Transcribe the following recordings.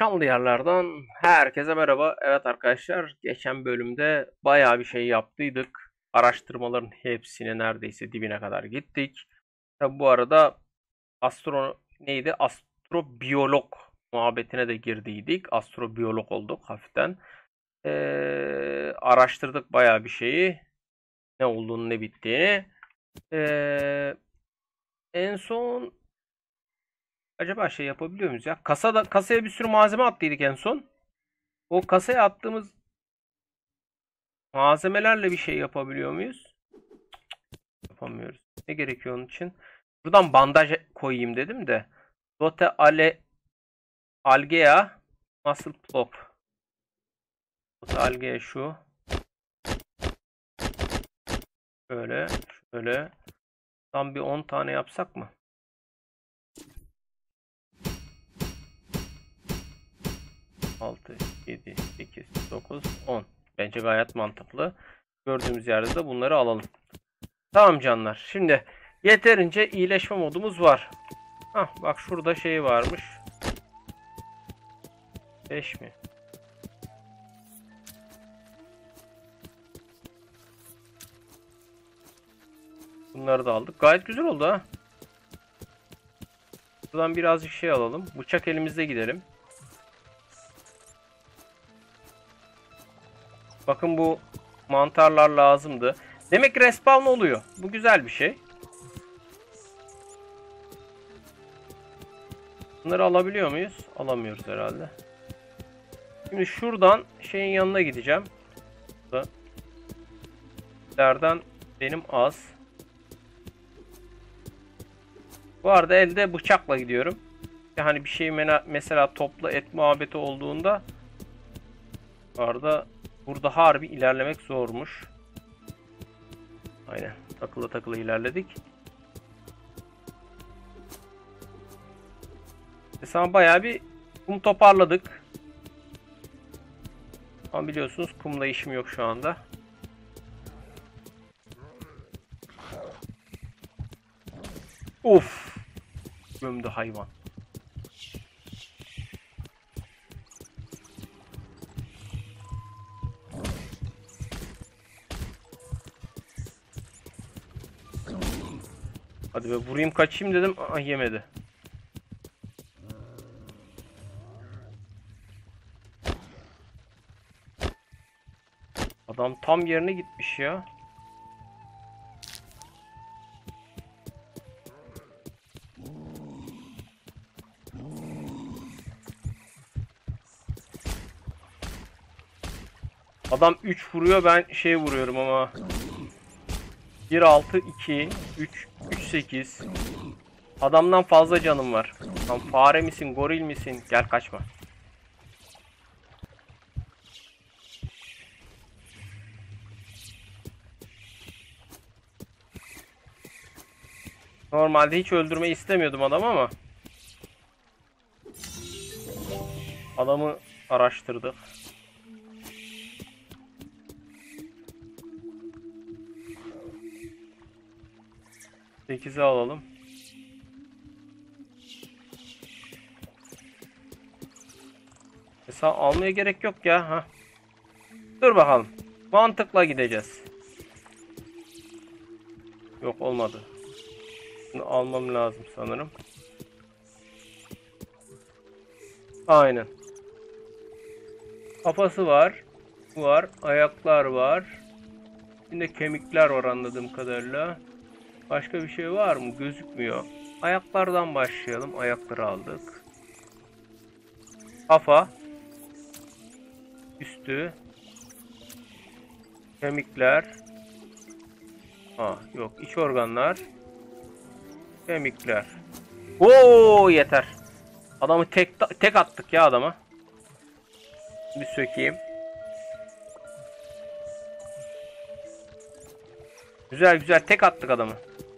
Çamlı yerlerden herkese merhaba. Evet arkadaşlar, geçen bölümde bayağı bir şey yaptıydık. Araştırmaların hepsine neredeyse dibine kadar gittik. Tabi bu arada astrobiyolog muhabbetine de girdiydik. Astrobiyolog olduk hafiften. Araştırdık bayağı bir şeyi. Ne olduğunu ne bittiğini. Ee, En son acaba şey yapabiliyor muyuz ya? Kasaya bir sürü malzeme attıydık en son. O kasaya attığımız malzemelerle bir şey yapabiliyor muyuz? Yapamıyoruz. Ne gerekiyor onun için? Buradan bandaj koyayım dedim de. Dote algea muscle plop. Dote algea şu. Şöyle. Şöyle. Tam bir 10 tane yapsak mı? Altı, 7, 8, 9, 10. Bence gayet mantıklı. Gördüğümüz yerde de bunları alalım. Tamam canlar. Şimdi yeterince iyileşme modumuz var. Hah, bak şurada şey varmış. 5 mi? Bunları da aldık. Gayet güzel oldu ha. Buradan birazcık şey alalım. Bıçak elimizde gidelim. Bakın bu mantarlar lazımdı. Demek ki respawn oluyor. Bu güzel bir şey. Bunları alabiliyor muyuz? Alamıyoruz herhalde. Şimdi şuradan şeyin yanına gideceğim. Nereden benim az. Bu arada elde bıçakla gidiyorum. Hani bir şey mesela toplu et muhabbeti olduğunda bu arada burada harbi ilerlemek zormuş. Aynen. Takıla takıla ilerledik. Mesela bayağı bir kum toparladık. Ama biliyorsunuz kumla işim yok şu anda. Of! Gömdü hayvan. Hadi be, vurayım kaçayım dedim. Aa, yemedi. Adam tam yerine gitmiş ya. Adam 3 vuruyor, ben şey vuruyorum ama. 1 6 2 3 3 8. Adamdan fazla canım var. Lan fare misin, goril misin? Gel kaçma. Normalde hiç öldürmeyi istemiyordum adam ama adamı araştırdık. 8'i alalım. Mesela almaya gerek yok ya. Ha. Dur bakalım. Mantıkla gideceğiz. Yok, olmadı. Bunu almam lazım sanırım. Aynen. Kafası var. Bu var. Ayaklar var. Şimdi kemikler var anladığım kadarıyla. Başka bir şey var mı? Gözükmüyor. Ayaklardan başlayalım. Ayakları aldık. Kafa. Üstü. Kemikler. Ha, yok. İç organlar. Kemikler. Oo, yeter. Adamı tek attık ya adama. Bir sökeyim. Güzel güzel tek attık adamı.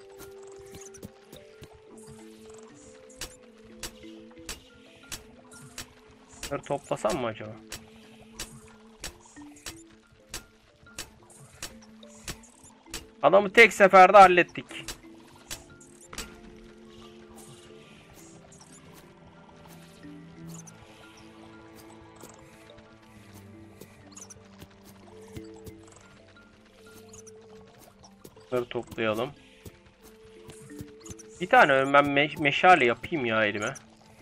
Bunları toplasam mı acaba? Adamı tek seferde hallettik. Bunları toplayalım. Bir tane ben meşale yapayım ya elime.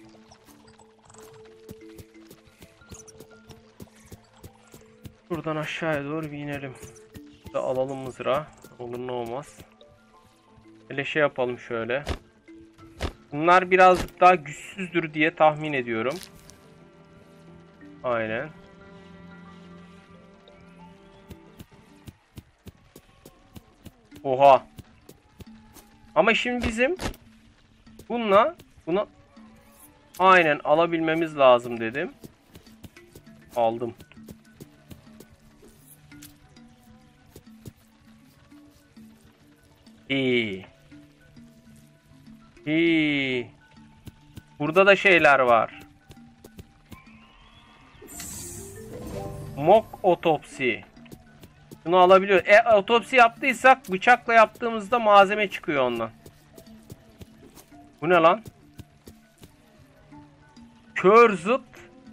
Buradan aşağıya doğru bir inelim. Da alalım mızrağı. Olur ne olmaz. Hele şey yapalım şöyle. Bunlar birazcık daha güçsüzdür diye tahmin ediyorum. Aynen. Oha. Ama şimdi bizim bunu aynen alabilmemiz lazım dedim. Aldım. İyi. İyi. Burada da şeyler var. Mock otopsi. Bunu alabiliyor. Otopsi yaptıysak bıçakla yaptığımızda malzeme çıkıyor ondan. Bu ne lan? Cursed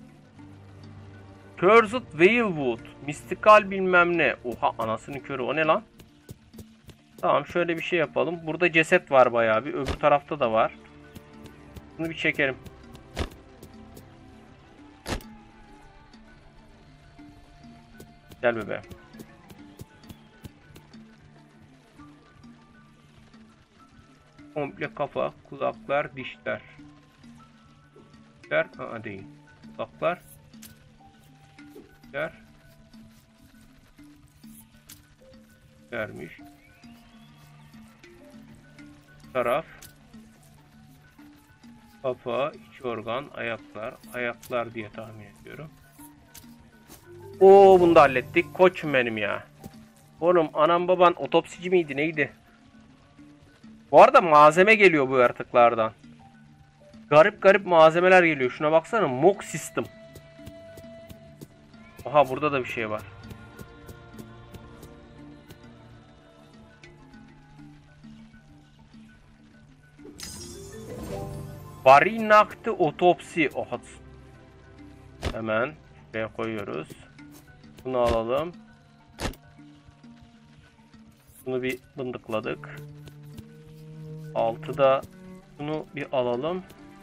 Whalewood. Mistikal bilmem ne. Oha anasının körü. O ne lan? Tamam şöyle bir şey yapalım. Burada ceset var bayağı bir. Öbür tarafta da var. Bunu bir çekelim. Gel bebeğim. Komple kafa, kulaklar, dişler. Dişler, değil. Kulaklar. Dişler. Vermiş. Taraf. Kafa, iç organ, ayaklar. Ayaklar diye tahmin ediyorum. Oo bunu da hallettik. Koçum benim ya. Oğlum anam baban otopsici miydi neydi? Bu arada malzeme geliyor bu yaratıklardan. Garip garip malzemeler geliyor. Şuna baksana. Mock System. Aha burada da bir şey var. Barinaktı otopsi. Oha. Hemen şuraya koyuyoruz. Bunu alalım. Bunu bir bındıkladık. Altıda bunu bir alalım.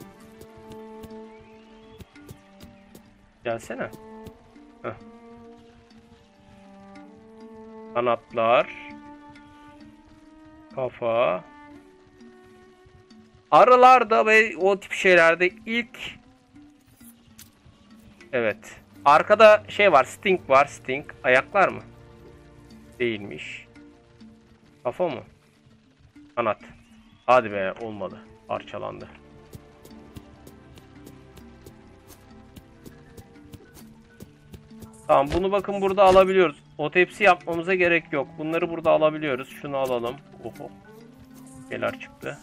Gelsene. Heh. Kanatlar. Kafa. Arılarda ve o tip şeylerde ilk. Evet. Arkada şey var. Sting var. Sting. Ayaklar mı? Değilmiş. Kafa mı? Kanat. Hadi be olmadı. Parçalandı. Tamam bunu bakın burada alabiliyoruz. Otopsi yapmamıza gerek yok. Bunları burada alabiliyoruz. Şunu alalım. Oho. Şeyler çıktı.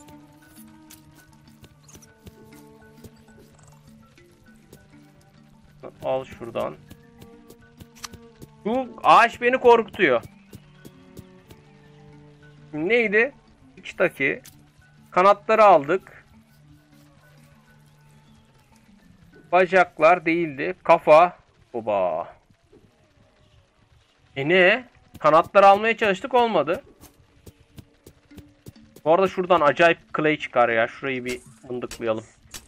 Al şuradan. Bu ağaç beni korkutuyor. Neydi? İçtaki kanatları aldık. Bacaklar değildi. Kafa. Oba. Ne? Kanatları almaya çalıştık olmadı. Bu arada şuradan acayip clay çıkar ya. Şurayı bir mındıklayalım.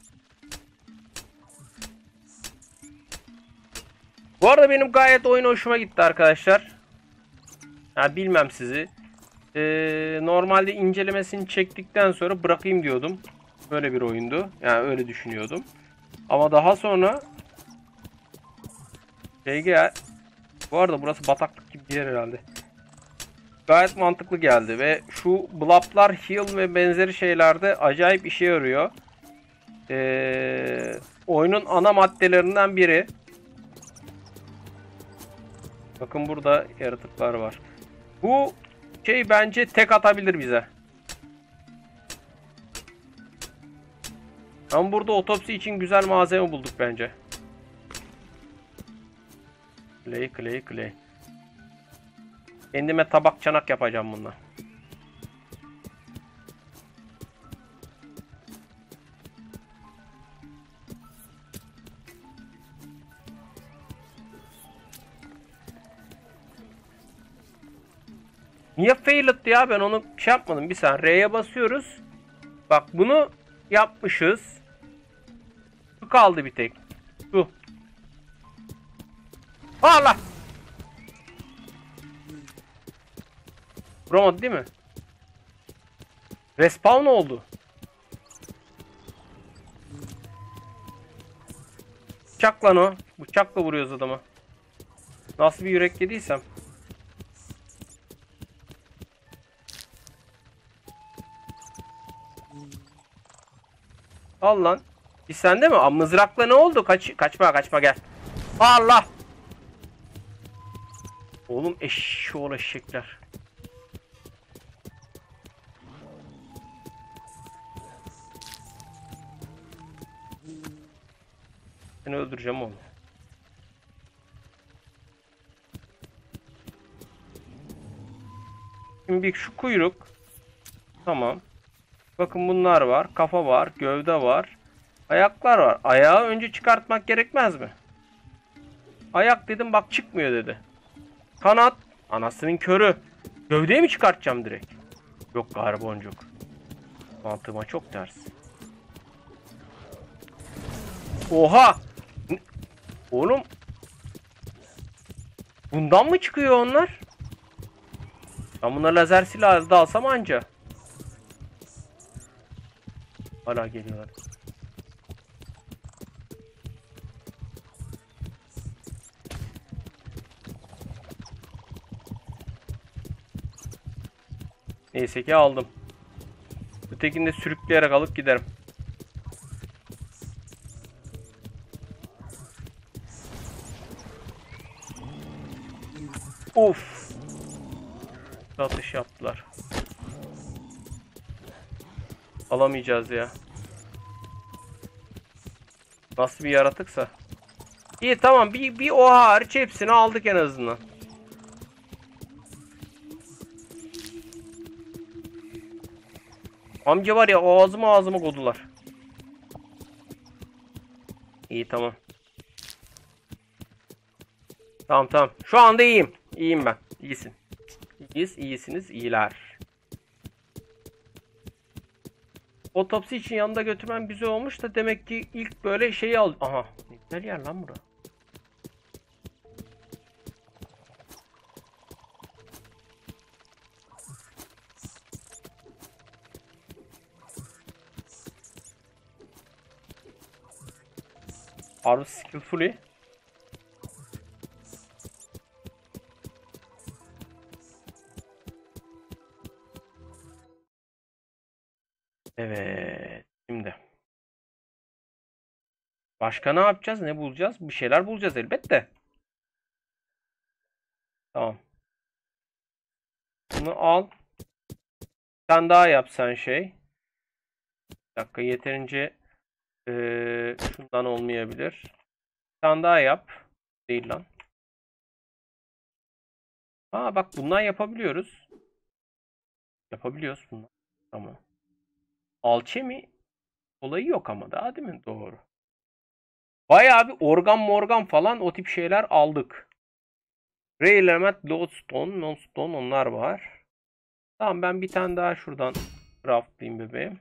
Bu arada benim gayet oyun hoşuma gitti arkadaşlar. Ya bilmem sizi. Normalde incelemesini çektikten sonra bırakayım diyordum. Böyle bir oyundu. Yani öyle düşünüyordum. Ama daha sonra bu arada burası bataklık gibi bir yer herhalde. Gayet mantıklı geldi ve şu blaplar, heal ve benzeri şeylerde acayip işe yarıyor. Oyunun ana maddelerinden biri. Bakın burada yaratıklar var. Bu şey bence tek atabilir bize. Ama burada otopsi için güzel malzeme bulduk bence. Clay. Kendime tabak çanak yapacağım bununla. Niye failed ya? Ben onu şey yapmadım. Bir saniye. R'ye basıyoruz. Bak bunu yapmışız. Şu kaldı bir tek. Şu. Allah! Vuramadı değil mi? Respawn oldu. Bıçak lan o. Bıçakla vuruyoruz adamı. Nasıl bir yürek yediysem. Al lan. Bir sende mi? Aa, mızrakla ne oldu? Kaçma gel. Allah! Oğlum eşşoğlu eşekler. Seni öldüreceğim oğlum. Şimdi bir şu kuyruk. Tamam. Bakın bunlar var. Kafa var. Gövde var. Ayaklar var. Ayağı önce çıkartmak gerekmez mi? Ayak dedim bak çıkmıyor dedi. Kanat. Anasının körü. Gövdeyi mi çıkartacağım direkt? Yok garboncuk. Mantığıma çok ters. Oha! Oğlum. Bundan mı çıkıyor onlar? Ben buna lazer silahı da alsam anca. Hala geliyorlar. Neyse ki aldım. Ötekini de sürükleyerek alıp giderim. Of. Atış yaptılar. Alamayacağız ya. Nasıl bir yaratıksa. İyi tamam bir o hariç hepsini aldık en azından. Amca var ya ağzıma kodular. İyi tamam. Tamam. Şu anda iyiyim. İyiyim ben. İyisin. İyisiniz. İyiler. Otopsi için yanında götürmem güzel olmuş da demek ki ilk böyle şeyi al. Aha. Ne güzel yer lan bura. Harbi skillfully. Evet. Şimdi. Başka ne yapacağız? Ne bulacağız? Bir şeyler bulacağız elbette. Tamam. Bunu al. Sen daha yap sen şey. Bir dakika yeterince şundan olmayabilir. Sen daha yap. Değil lan. Aa bak bundan yapabiliyoruz. Yapabiliyoruz bundan. Tamam. Alçemi olayı yok ama daha değil mi? Doğru. Bayağı bir organ morgan falan o tip şeyler aldık. Rare element, lodestone, non-stone onlar var. Tamam ben bir tane daha şuradan craftlayayım bebeğim.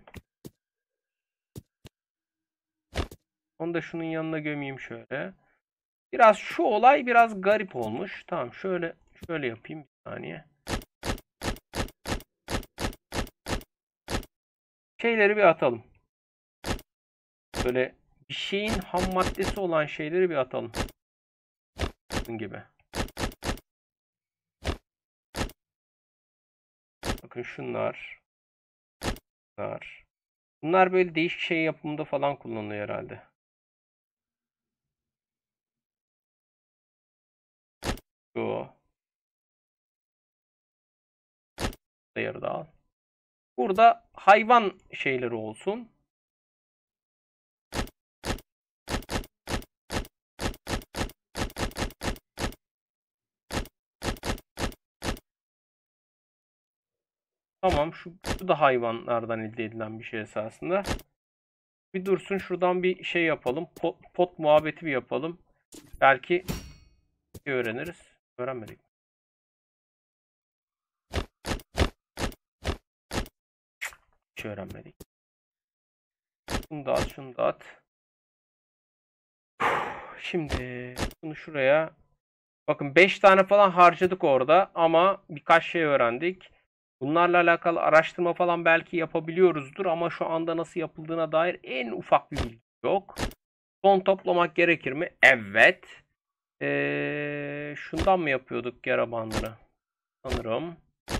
Onu da şunun yanına gömeyim şöyle. Biraz şu olay biraz garip olmuş. Tamam şöyle yapayım bir saniye. Şeyleri bir atalım. Böyle bir şeyin ham maddesi olan şeyleri bir atalım. Bunun gibi. Bakın şunlar. Bunlar böyle değişik şey yapımında falan kullanılıyor herhalde. Şu. Yarıda al. Burada hayvan şeyleri olsun. Tamam şu da hayvanlardan elde edilen bir şey esasında. Bir dursun şuradan bir şey yapalım. Pot muhabbeti bir yapalım. Belki öğreniriz. Öğrenmedik. hiç öğrenmedik. Şunu da at, şunu da at. Şimdi bunu şuraya. Bakın 5 tane falan harcadık orada ama birkaç şey öğrendik. Bunlarla alakalı araştırma falan belki yapabiliyoruzdur ama şu anda nasıl yapıldığına dair en ufak bir bilgi yok. Son toplamak gerekir mi? Evet. Şundan mı yapıyorduk yara bandını? Sanırım.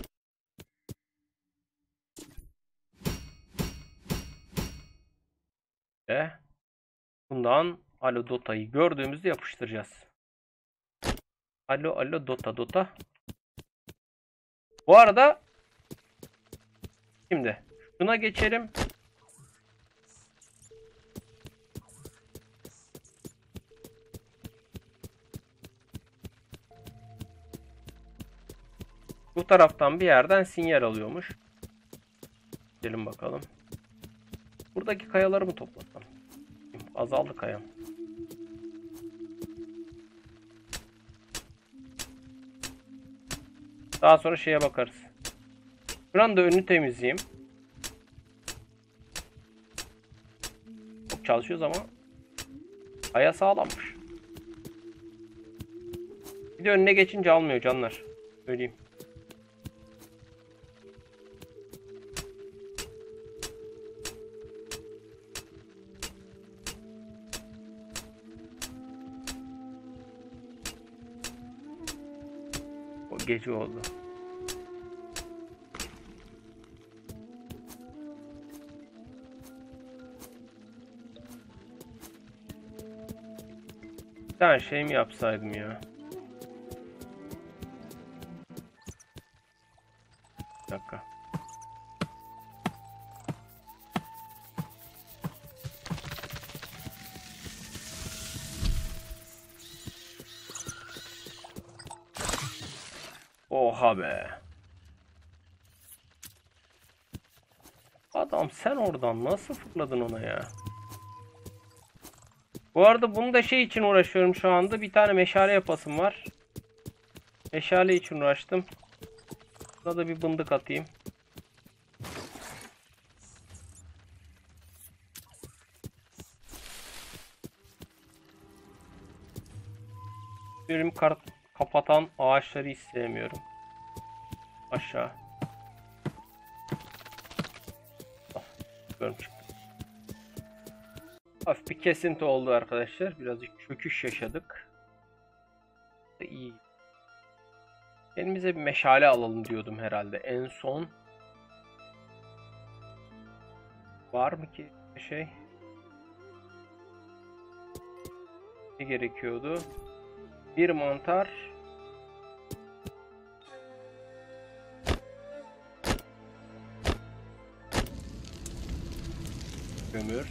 Bundan alo dota'yı gördüğümüzde yapıştıracağız. Alo dota. Bu arada şimdi şuna geçelim. Bu taraftan bir yerden sinyal alıyormuş. Gidelim bakalım. Buradaki kayaları mı toplasam? Azaldı kayam. Daha sonra şeye bakarız. Şuranın da önünü temizleyeyim. Çok çalışıyoruz ama kaya sağlammış. Bir de önüne geçince almıyor canlar. Söyleyeyim. O gece oldu. Bir tane şey mi yapsaydım ya? Bir dakika. Oha be. Adam sen oradan nasıl fırladın ona ya? Bu arada bunu da şey için uğraşıyorum şu anda. Bir tane meşale yapasım var. Meşale için uğraştım. Buna da bir bındık atayım. Bölüm kapatan ağaçları hiç sevmiyorum. Aşağı. Görüm çıktı. Hafif bir kesinti oldu arkadaşlar. Birazcık çöküş yaşadık. İyi. Elimize bir meşale alalım diyordum herhalde. En son. Var mı ki bir şey? Ne gerekiyordu? Bir mantar. Kömür.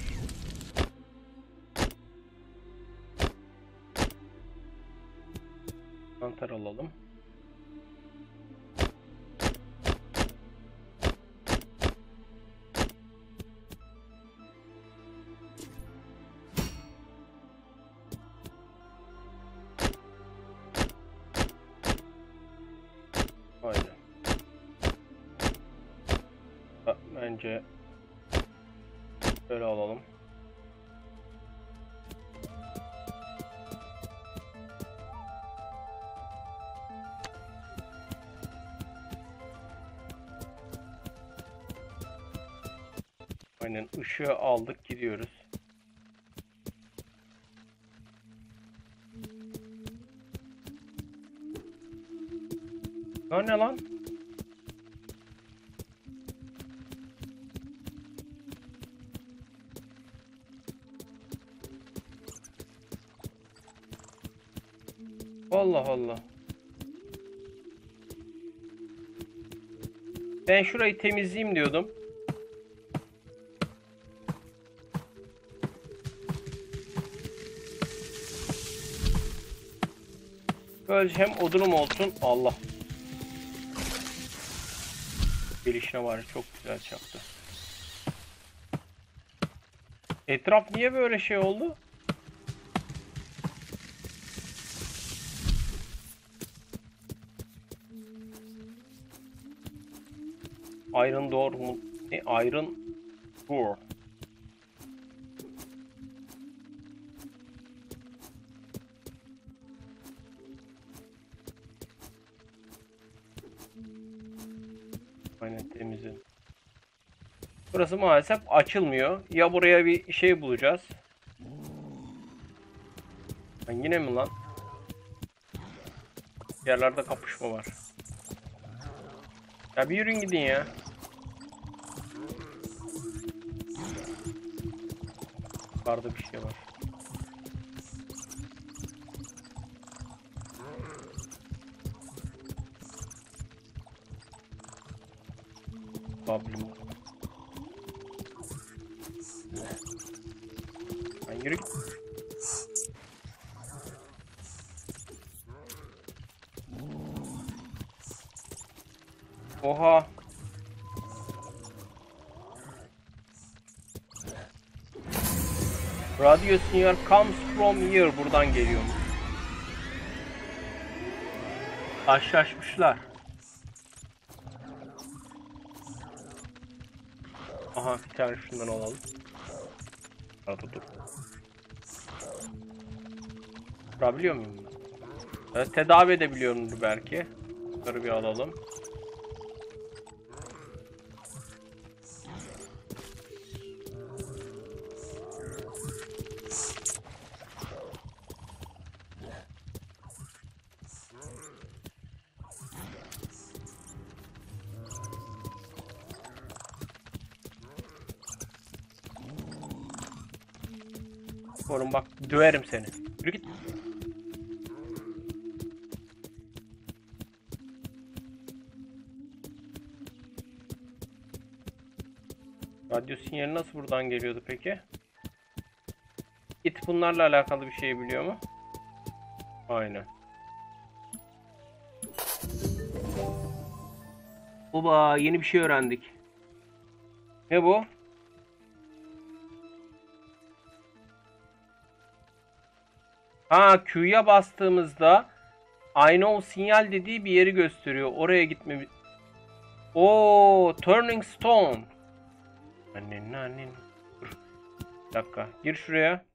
Mantar alalım. Aynen. Bence böyle alalım. Aynen, ışığı aldık, gidiyoruz. Ne lan? Allah Allah. Ben şurayı temizleyeyim diyordum. Böylece hem odunum olsun. Allah. Gelişine var, çok güzel çaktı. Etraf niye böyle şey oldu? Iron doğru mu? Iron Bu. Aynen temizledim. Burası maalesef açılmıyor. Ya buraya bir şey bulacağız. Yine mi lan? Yerlerde kapışma var. Ya bir yürüyün gidin ya. Yukarıda bir şey var. Goblin. Lan yürü git. Oha. Radio signal comes from here. Buradan geliyor. Karşılaşmışlar. Aha bir tane şundan alalım. Arada dur. Kurabiliyor muyum bunu? Evet, tedavi edebiliyorumdur belki. Bunları bir alalım. Oğlum bak döverim seni. Yürü git. Radyo sinyali nasıl buradan geliyordu peki? Git bunlarla alakalı bir şey biliyor mu? Aynen. Oba yeni bir şey öğrendik. Ne bu? Ha Q'ya bastığımızda I know sinyal dediği bir yeri gösteriyor. Oraya gitme. Oo, Turning Stone. Annen. Dur. Bir dakika. Gir şuraya.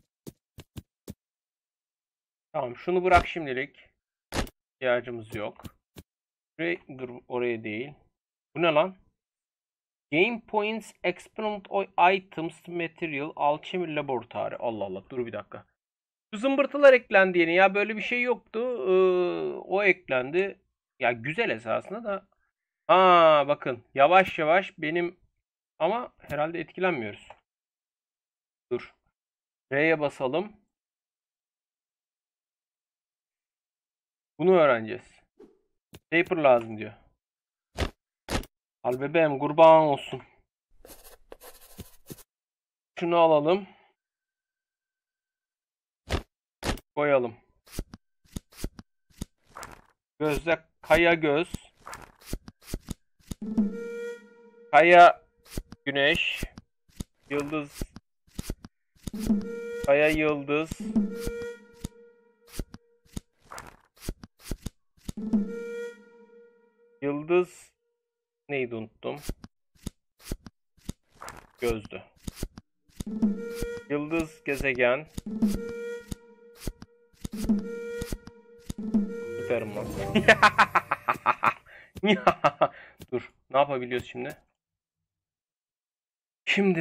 Tamam, şunu bırak şimdilik. İhtiyacımız yok. Şuraya, dur oraya değil. Bu ne lan? Game Points Experiment Items Material Alchemy Laboratory. Allah Allah, dur bir dakika. Bu zımbırtılar eklendi yeni ya, böyle bir şey yoktu. O eklendi. Ya güzel esasında da. Aa bakın, yavaş yavaş benim ama herhalde etkilenmiyoruz. Dur. R'ye basalım. Bunu öğreneceğiz. Paper lazım diyor. Al bebeğim, kurban olsun. Şunu alalım. Koyalım. Gözde kaya göz. Kaya güneş. Yıldız. Kaya yıldız. Yıldız neydi, unuttum. Gözdü. Yıldız gezegen. Süperim lan. Dur. Ne yapabiliyoruz şimdi? Şimdi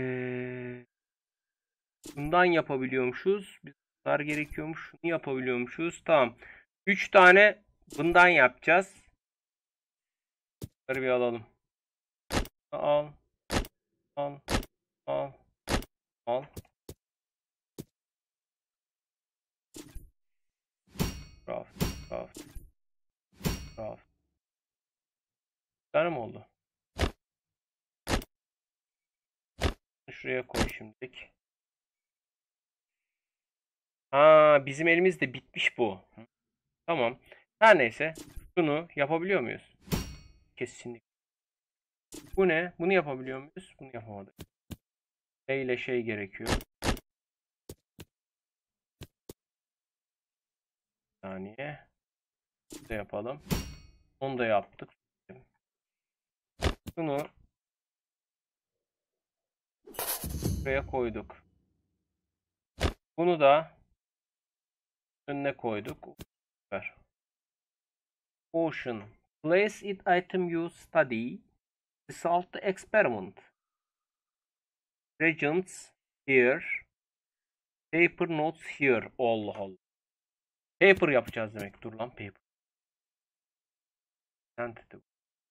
bundan yapabiliyormuşuz. Bunlar gerekiyormuş. Şunu yapabiliyormuşuz. Tamam. 3 tane bundan yapacağız. Bunları bir alalım. Al. Al. Al. Al. Craft. Craft. Craft. Bir tane mi oldu? Şuraya koy şimdilik. Ha, bizim elimizde bitmiş bu. Tamam. Her neyse. Şunu yapabiliyor muyuz? Kesinlikle. Bu ne? Bunu yapabiliyor muyuz? Bunu yapamadık. Şey ile şey gerekiyor. Bir saniye. Bunu da yapalım. Onu da yaptık. Bunu Buraya koyduk. Bunu da önüne koyduk. Süper. Ocean. Place it item you study. Result the experiment. Regents here. Paper notes here. Allah Allah. Paper yapacağız demek. Dur lan paper. Sensitive.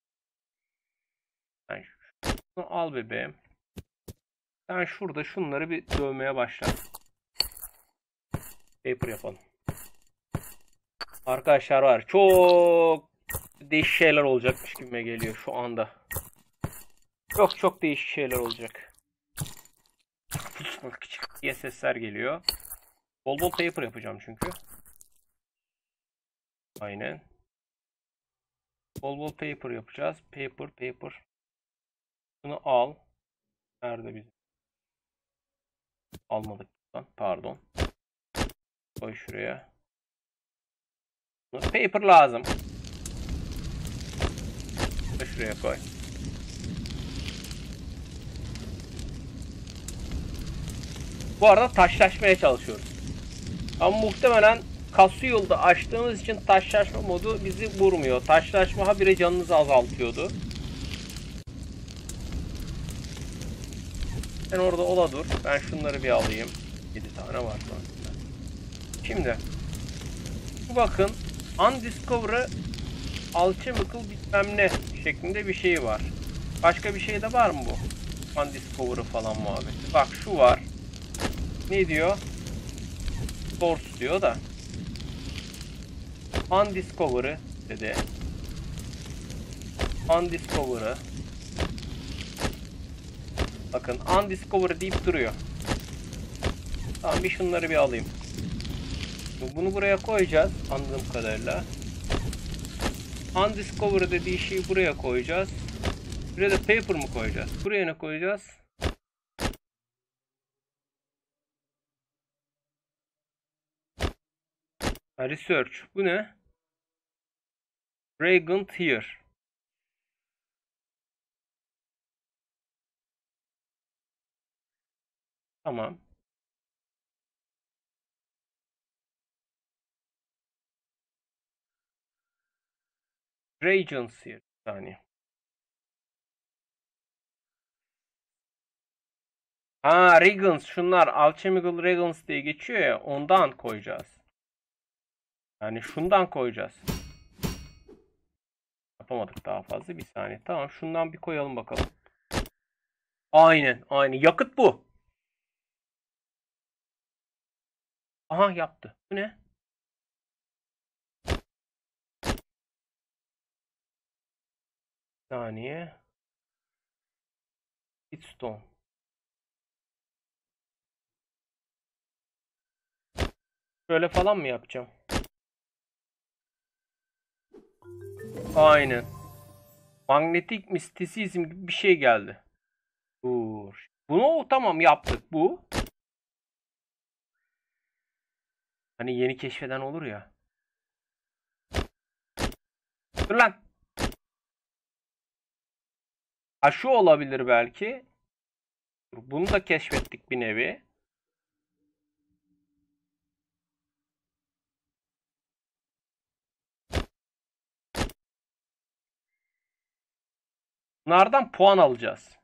Sen şunu al bebeğim. Sen şurada şunları bir dövmeye başla. Paper yapalım. Arkadaşlar var. Çok değişik şeyler olacakmış gibime geliyor şu anda. Çok değişik şeyler olacak. Küçük diye sesler geliyor. Bol bol paper yapacağım çünkü. Aynen. Bol bol paper yapacağız. Paper. Bunu al. Nerede bizim? Almadık. Pardon. Koy şuraya. Paper lazım. Şuraya koy. Bu arada taşlaşmaya çalışıyoruz. Ama muhtemelen Casual'da açtığımız için taşlaşma modu bizi vurmuyor. Taşlaşma habire canınızı azaltıyordu. Sen orada ola dur. Ben şunları bir alayım. 7 tane var sonuçta. Şimdi bakın Undiscover'ı Alchemical bilmem ne şeklinde bir şey var. Başka bir şey de var mı bu? Undiscover'ı falan muhabbeti. Bak şu var. Ne diyor? Source diyor da. Undiscover'ı dedi. Undiscover'ı. Bakın Undiscover'ı deyip duruyor. Tamam bir şunları bir alayım. Bunu buraya koyacağız anladığım kadarıyla. Undiscover dediği şeyi buraya koyacağız. Buraya da paper mı koyacağız? Buraya ne koyacağız? Research. Bu ne? Reagent here. Tamam. Reagents here. Bir saniye. Ha, reagents. Şunlar alchemical reagents diye geçiyor ya. Ondan koyacağız. Yani şundan koyacağız. Yapamadık daha fazla. Bir saniye. Tamam. Şundan bir koyalım bakalım. Aynen. Yakıt bu. Aha yaptı. Bu ne? Bir saniye. Pitstone. Şöyle falan mı yapacağım? Aynen. Magnetik mistisizm gibi bir şey geldi. Dur. Bunu tamam yaptık bu. Hani yeni keşfeden olur ya. Dur lan. Ha şu olabilir belki. Bunu da keşfettik bir nevi. Bunlardan puan alacağız.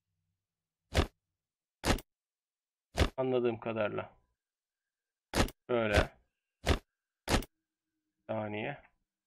Anladığım kadarıyla. Böyle. Bir saniye.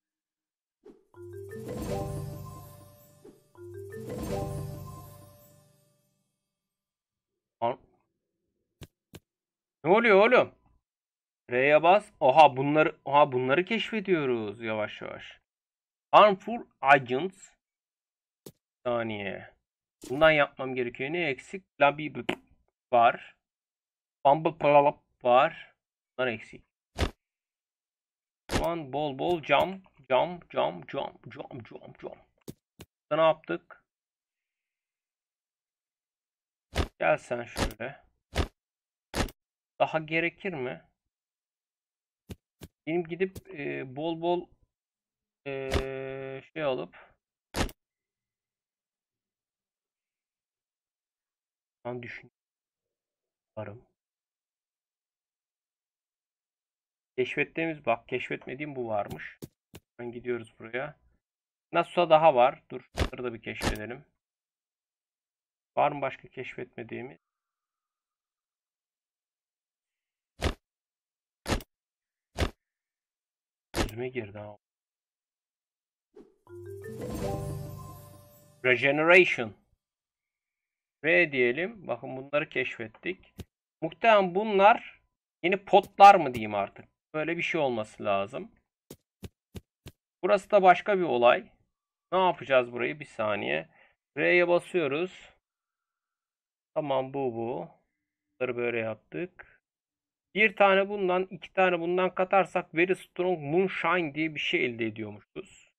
Ne oluyor oğlum? R'ye bas. Oha bunları keşfediyoruz yavaş yavaş. Harmful agents. Bir saniye. Bundan yapmam gerekiyor. Ne eksik? Labi var. Bumble Palap var. Bunlar eksik. Şu an bol bol cam. Ne yaptık? Gel sen şöyle. Daha gerekir mi? Benim gidip bol bol şey alıp düşün. Varım. Keşfettiğimiz, bak keşfetmediğim bu varmış. Ben gidiyoruz buraya. Nasusa daha var. Dur şunları da bir keşfedelim. Var mı başka keşfetmediğimiz? Gözüme girdi ha. Regeneration. R diyelim. Bakın bunları keşfettik. Muhtemelen bunlar yeni potlar mı diyeyim artık. Böyle bir şey olması lazım. Burası da başka bir olay. Ne yapacağız burayı? Bir saniye. R'ye basıyoruz. Tamam bu. Bunları böyle yaptık. Bir tane bundan, iki tane bundan katarsak Very Strong Moonshine diye bir şey elde ediyormuşuz.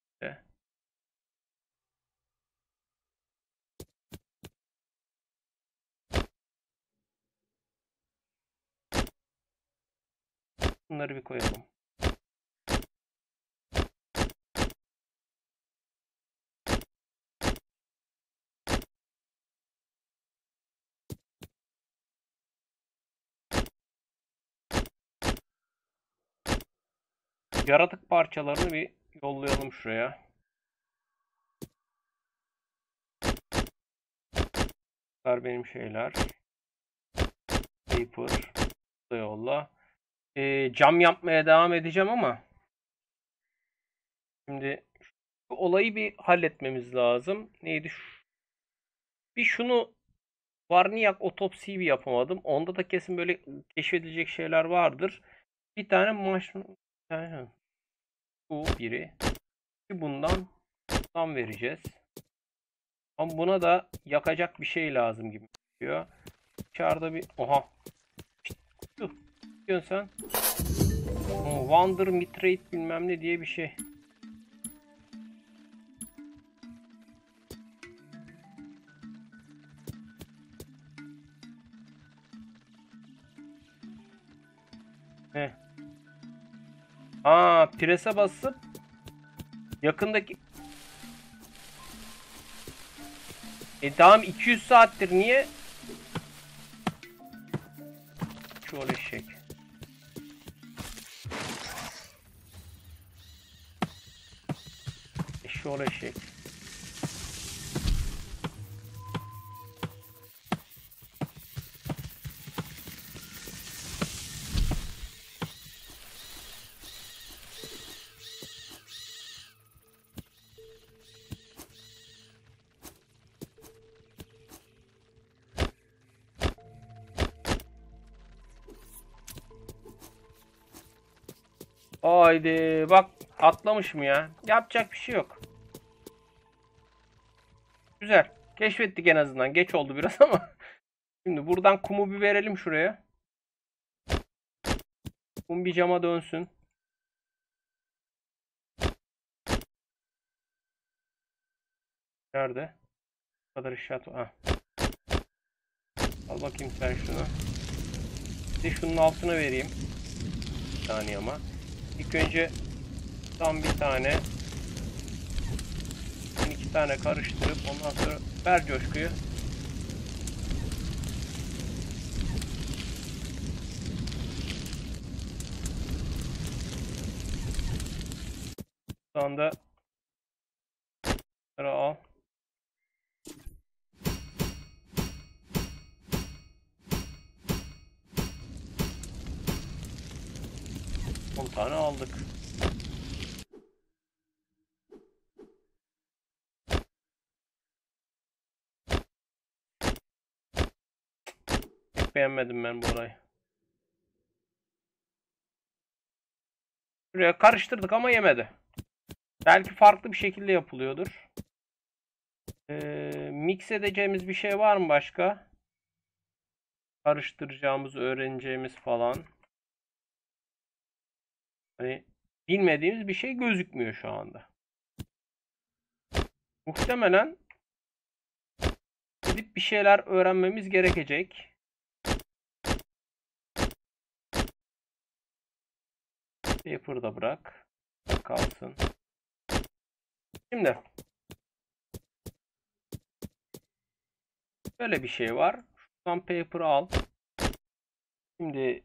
Bunları bir koyalım. Yaratık parçalarını bir yollayalım şuraya. Bunlar benim şeyler. Paper. Da yolla. Cam yapmaya devam edeceğim ama şimdi şu olayı bir halletmemiz lazım. Neydi? Bir şunu Varniyak otopsiyi bir yapamadım. Onda da kesin böyle keşfedilecek şeyler vardır. Bir tane bu biri. Bundan vereceğiz. Ama buna da yakacak bir şey lazım gibi diyor. Dışarıda bir oha. Ne diyorsun sen? Wonder Mitrate bilmem ne diye bir şey. Ne? Prese basıp yakındaki tamam 200 saattir niye? Şöyle eşek. Şöyle eşek. Haydi bak atlamışım ya. Yapacak bir şey yok. Güzel. Keşfettik en azından. Geç oldu biraz ama. Şimdi buradan kumu bir verelim şuraya. Kum bir cama dönsün. Nerede? Bu kadar işaret var. Al bakayım sen şunu. Bir de şunun altına vereyim. Bir saniye ama. İlk önce tam bir tane. İki tane karıştırıp ondan sonra ver coşkuyu. Şu anda al. On tane aldık. Hiç beğenmedim ben bu orayı. Buraya karıştırdık ama yemedi. Belki farklı bir şekilde yapılıyordur. Mix edeceğimiz bir şey var mı başka? Karıştıracağımız, öğreneceğimiz falan. Hani bilmediğimiz bir şey gözükmüyor şu anda. Muhtemelen gidip bir şeyler öğrenmemiz gerekecek. Paper'da bırak. Kalsın. Şimdi böyle bir şey var. Şuradan paper'ı al. Şimdi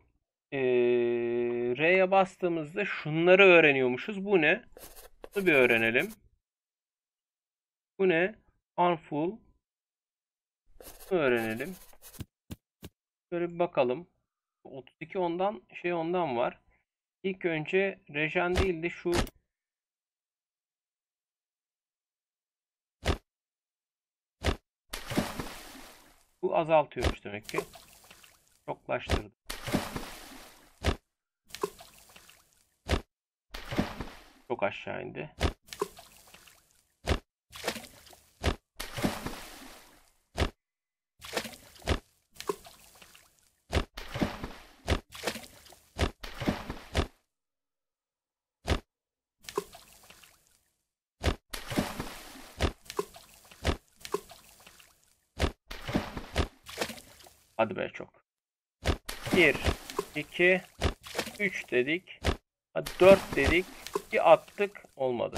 R'ye bastığımızda şunları öğreniyormuşuz. Bu ne? Bunu bir öğrenelim. Bu ne? Unfull. Bunu öğrenelim. Şöyle bir bakalım. 32 ondan ondan var. İlk önce rejen değil de şu bu azaltıyormuş demek ki. Çoklaştırdı. Çok aşağı indi. Hadi be çok. 1, 2, 3 dedik. Hadi 4 dedik. Bir attık. Olmadı.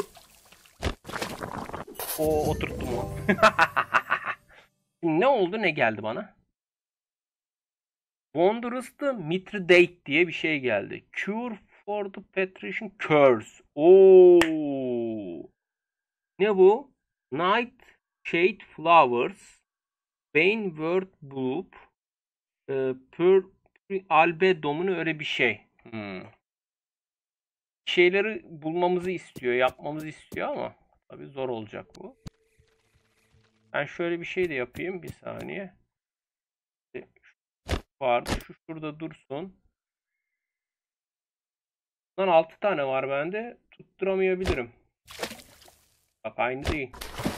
O oturttum o. Şimdi ne oldu ne geldi bana? Wondrous the Mithridate diye bir şey geldi. Cure for the Patrician Curse. Oo. Ne bu? Night Shade Flowers. Bane Word Bloop. Pur Albedom'un öyle bir şey. Şeyleri bulmamızı istiyor, yapmamızı istiyor ama tabii zor olacak bu. Ben şöyle bir şey de yapayım. Bir saniye. Vardı. Şu şurada dursun. Bundan 6 tane var bende. Tutturamayabilirim. Bak aynı değil.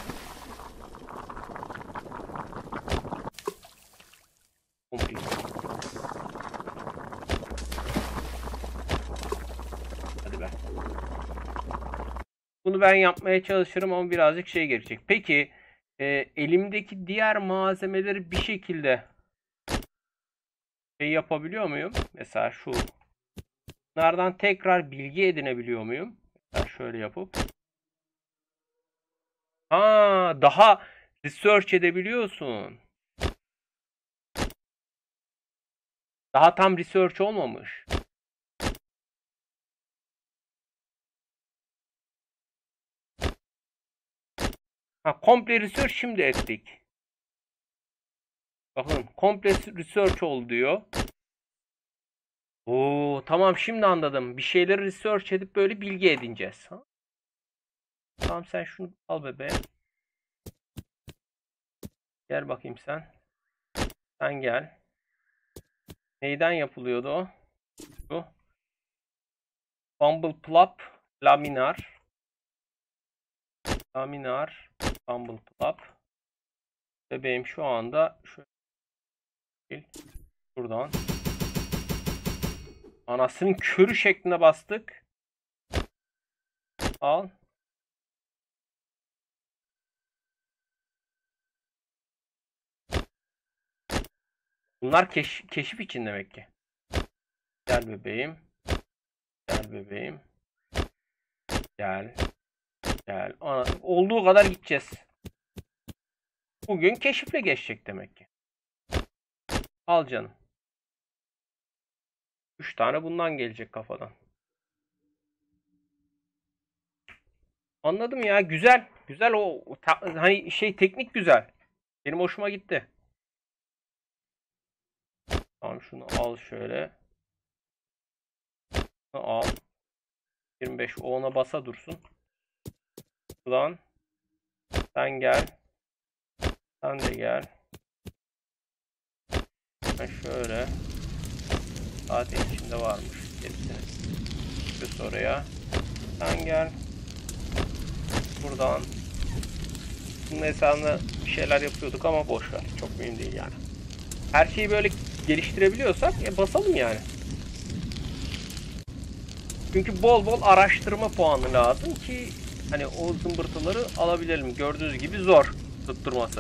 Komple. Hadi be. Bunu ben yapmaya çalışırım ama birazcık şey gerekecek. Peki elimdeki diğer malzemeleri bir şekilde şey yapabiliyor muyum? Mesela şu. Bunlardan tekrar bilgi edinebiliyor muyum? Mesela şöyle yapıp. Daha research edebiliyorsun. Daha tam research olmamış. Komple research şimdi ettik. Bakın komple research oldu diyor. Oo, tamam şimdi anladım. Bir şeyleri research edip böyle bilgi edineceğiz. Tamam sen şunu al bebeğim. Gel bakayım sen. Sen gel. Neyden yapılıyordu o? Şu. Bumbleplop laminar. Laminar Bumbleplop. Bebeğim şu anda şuradan anasının körü şeklinde bastık. Al. Bunlar keşif için demek ki. Gel bebeğim. Gel bebeğim. Gel. Gel. Olduğu kadar gideceğiz. Bugün keşifle geçecek demek ki. Al canım. 3 tane bundan gelecek kafadan. Anladım ya. Güzel. Güzel hani teknik güzel. Benim hoşuma gitti. Tamam şunu al şöyle. Şunu al. 25 ona basa dursun. Buradan. Sen gel. Sen de gel. Ben şöyle. Zaten içinde varmış hepsini. Şu oraya. Sen gel. Buradan. Bunun hesabına bir şeyler yapıyorduk ama boş ver. Çok mühim değil yani. Her şeyi böyle geliştirebiliyorsak basalım yani. Çünkü bol bol araştırma puanı lazım ki hani o zımbırtıları alabilelim. Gördüğünüz gibi zor tutturması.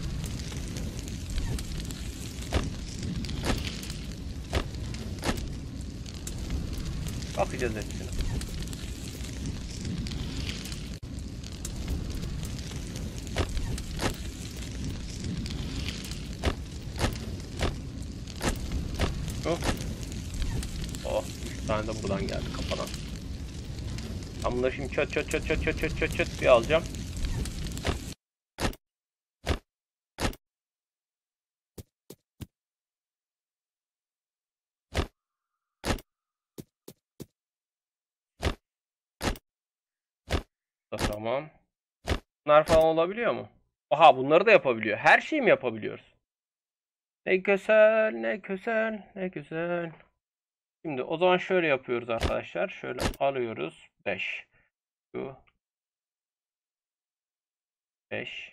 Bakacağız hepsine. tane de buradan geldi kafadan. Ben bunları şimdi çöt çöt çöt çöt çöt çöt çöt çöt bir alacağım. Tamam. Bunlar falan olabiliyor mu? Aha, bunları da yapabiliyor. Her şeyi mi yapabiliyoruz? Ne güzel, ne güzel, ne güzel. Şimdi o zaman şöyle yapıyoruz arkadaşlar. Şöyle alıyoruz. 5. Şu. 5.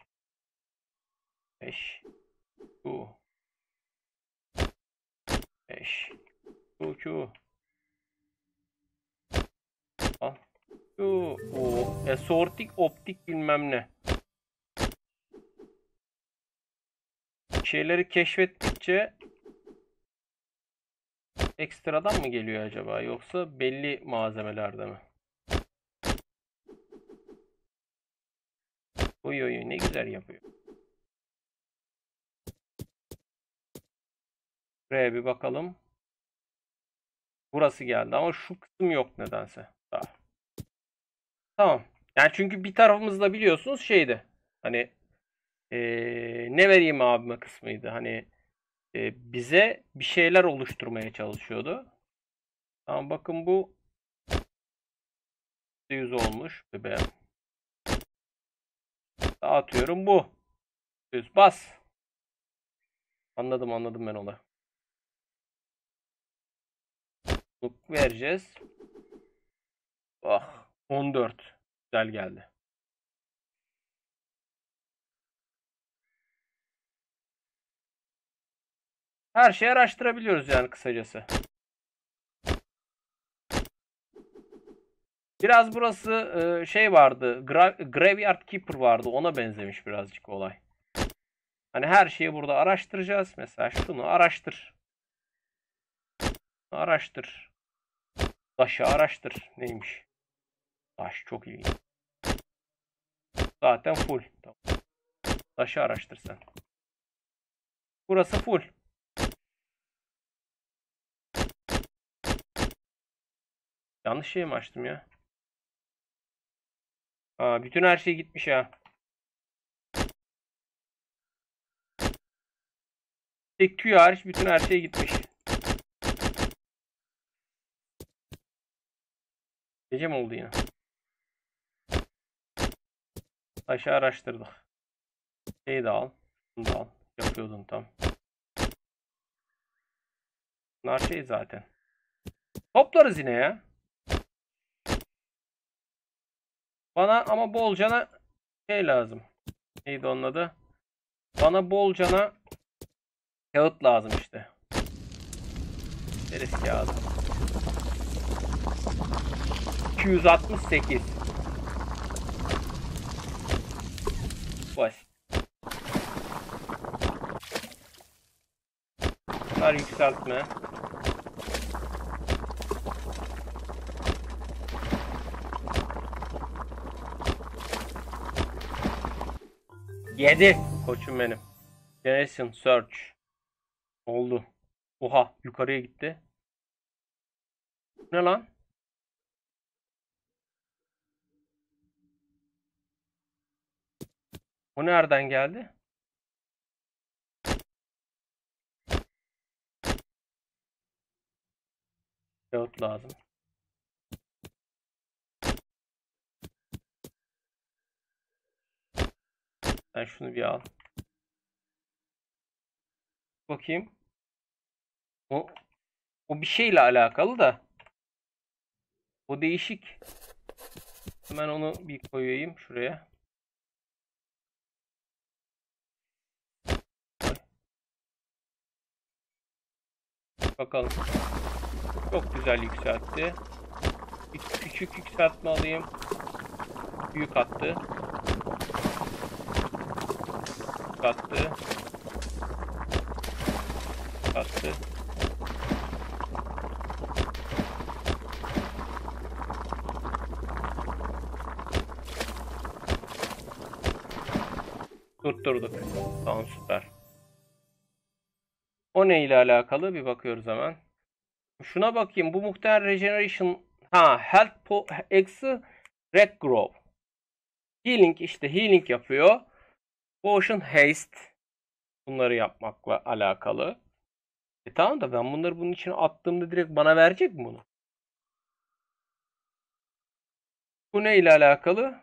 5. Şu. 5. Şu. Al. Şu. O. Sortik optik bilmem ne. Şeyleri keşfettikçe ekstradan mı geliyor acaba? Yoksa belli malzemelerde mi? Oy oy, ne güzel yapıyor. Buraya bir bakalım. Burası geldi ama şu kısım yok nedense. Daha. Tamam. Yani çünkü bir tarafımızda biliyorsunuz şeydi. Hani ne vereyim abime kısmıydı. Hani bize bir şeyler oluşturmaya çalışıyordu. Tamam, bakın bu %100 olmuş bebeğim. Dağıtıyorum bu. Düz bas. Anladım ben onu. Vereceğiz. Ah, 14. Güzel geldi. Her şeyi araştırabiliyoruz yani kısacası. Biraz burası şey vardı. Graveyard Keeper vardı. Ona benzemiş birazcık olay. Hani her şeyi burada araştıracağız. Mesela şunu araştır. Araştır. Taşı araştır. Neymiş? Taş çok ilginç. Zaten full. Tamam. Taşı araştır sen. Burası full. Yanlış şey mi açtım ya? Aa, bütün her şey gitmiş ya. Tek tüy hariç bütün her şey gitmiş. Gece mi oldu yine? Taşı araştırdık. Şeyi de al. Bunu da al. Yapıyordun tam. Bunlar şey zaten. Toplarız yine ya. Bana ama bolcana şey lazım. Neydi onun adı? Bana bolcana kağıt lazım işte. Deriz kağıdı. 268. Basit. Bunlar yükseltme. Yedi. Koçum benim. Generation Search. Oldu. Oha, yukarıya gitti. Ne lan? O nereden geldi? Kağıt lazım. Ben şunu bir al. Bakayım. O, o bir şeyle alakalı da. O değişik. Hemen onu bir koyayım şuraya. Bakalım. Çok güzel yükseltti. Bir küçük yükseltme alayım. Büyük attı. Attı. Attı. Tutturduk. Tamam, süper. O ne ile alakalı bir bakıyoruz hemen. Şuna bakayım. Bu muhtemelen regeneration. Ha, health eksi regrow. Healing, işte healing yapıyor. Potion haste. Bunları yapmakla alakalı. Tamam da ben bunları bunun içine attığımda direkt bana verecek mi bunu? Bu ne ile alakalı?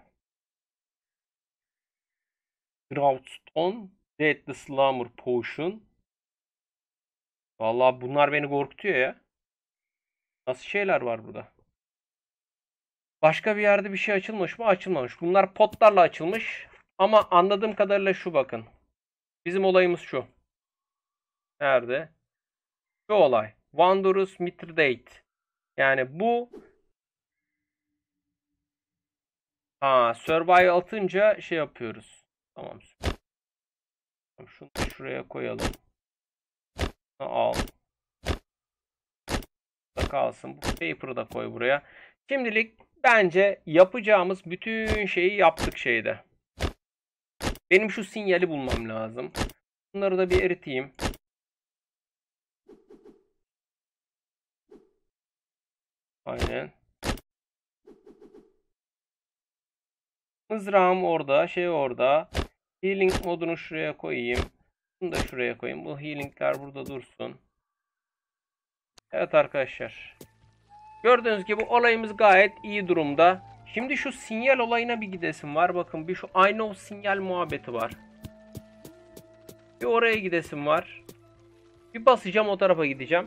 Droughstone, Deadly Slumber Potion. Vallahi bunlar beni korkutuyor ya. Nasıl şeyler var burada? Başka bir yerde bir şey açılmış mı? Açılmamış. Bunlar potlarla açılmış. Ama anladığım kadarıyla şu, bakın. Bizim olayımız şu. Nerede? Şu olay. Wondrous Mithridate. Yani bu Survive atınca şey yapıyoruz. Tamam. Şunu da şuraya koyalım. Al. Da kalsın. Bu paper'ı da koy buraya. Şimdilik bence yapacağımız bütün şeyi yaptık şeyde. Benim şu sinyali bulmam lazım. Bunları da bir eriteyim. Aynen. Mızrağım orada, şey orada. Healing modunu şuraya koyayım. Bunu da şuraya koyayım. Bu healingler burada dursun. Evet arkadaşlar. Gördüğünüz gibi olayımız gayet iyi durumda. Şimdi şu sinyal olayına bir gidesim var. Bakın bir şu I know sinyal muhabbeti var. Bir oraya gidesim var. Bir basacağım, o tarafa gideceğim.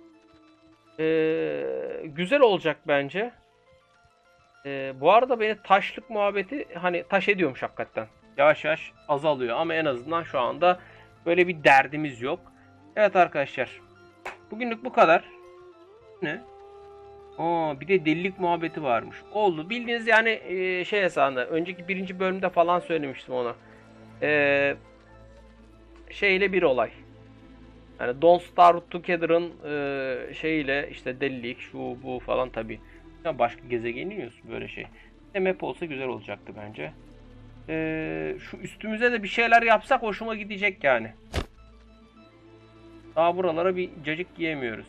Güzel olacak bence. Bu arada beni taşlık muhabbeti hani taş ediyormuş hakikaten. Yavaş yavaş azalıyor ama en azından şu anda böyle bir derdimiz yok. Evet arkadaşlar. Bugünlük bu kadar. Ne? Bir de delilik muhabbeti varmış. Oldu. Bildiğiniz yani şey hesabında. Önceki birinci bölümde falan söylemiştim ona. Şeyle bir olay. Yani Don't Starve Together'ın şeyle işte delilik şu bu falan tabi. Ya başka gezegeni iniyorsun böyle şey. Map olsa güzel olacaktı bence. Şu üstümüze de bir şeyler yapsak hoşuma gidecek yani. Daha buralara bir cacık giyemiyoruz.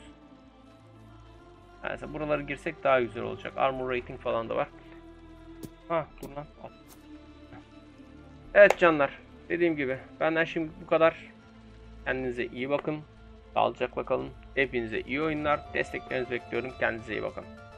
Yani buralara girsek daha güzel olacak. Armor rating falan da var. Dur lan. Evet canlar. Dediğim gibi benden şimdi bu kadar. Kendinize iyi bakın. Sağlıcakla kalın. Hepinize iyi oyunlar. Desteklerinizi bekliyorum. Kendinize iyi bakın.